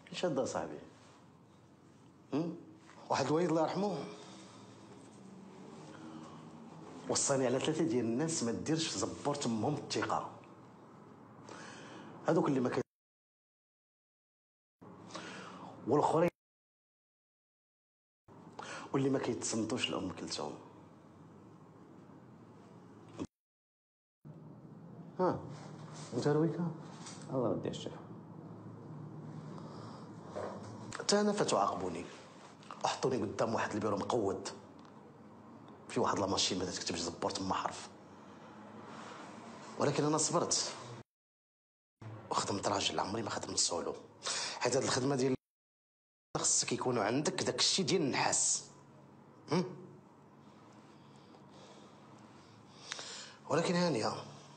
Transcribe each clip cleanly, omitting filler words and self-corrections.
شاد اصاحبي. واحد الوليد الله يرحمه وصاني على 3 ديال الناس ما ديرش في زبور تمهم الثقه، هذوك اللي ما كي والاخرين واللي ما كيتصنتوش لأم كلثوم. ها انت رويكا الله ودي الشيخ. حتى انا فتعاقبوني وحطوني قدام واحد البيرو مقود في واحد لاماشين ما تكتبش زبور تما حرف، ولكن انا صبرت وخدمت راجل عمري ما خدمت سولو، حيت هاد الخدمه ديال خصك يكونوا عندك داك الشيء ديال النحاس. ولكن هانيه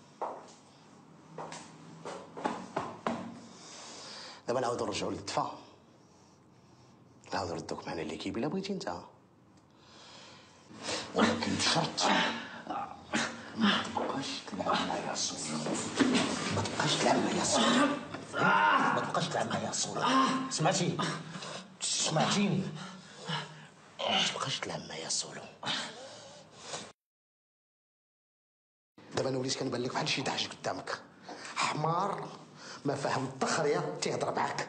دابا نعاودو نرجعو للدفا، نعاودو نردوك معنا ليكيب الا بغيتي انت، ولكن بشرط ما تبقاش تلعب معايا سولو، ما تبقاش تلعب معايا سولو، ما تبقاش تلعب معايا سولو، سمعتي؟ سمعتيني؟ ما تبقاش تلعب معايا سولو. دابا انا وليت كنبان لك بحال شي دحش قدامك، حمار ما فاهم التخريه تيهضر معاك.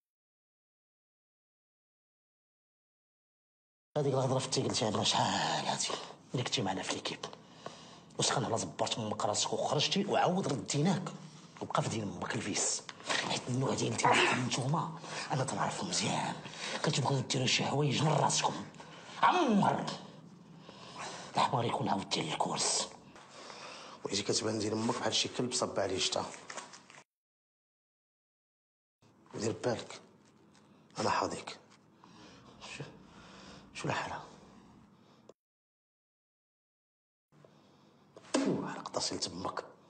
هذيك الهضره في قلتيها لنا شحال هادي اللي كنتي معنا في ليكيب، وسخن على زبرت امك راسك وخرجتي وعاود رديناك وبقى في دين امك الفيس، حيت النوع ديال نتوما انا تنعرفو مزيان، كتبغيو ديروا شي حوايج من راسكم. عمر الحمار يكون عاود ديال الكورس، ويجي كتبان ديال امك بحال شي كلب صب عليه شتا. دير بالك انا حاضيك. شو الحالة؟ على قطاسي تمك.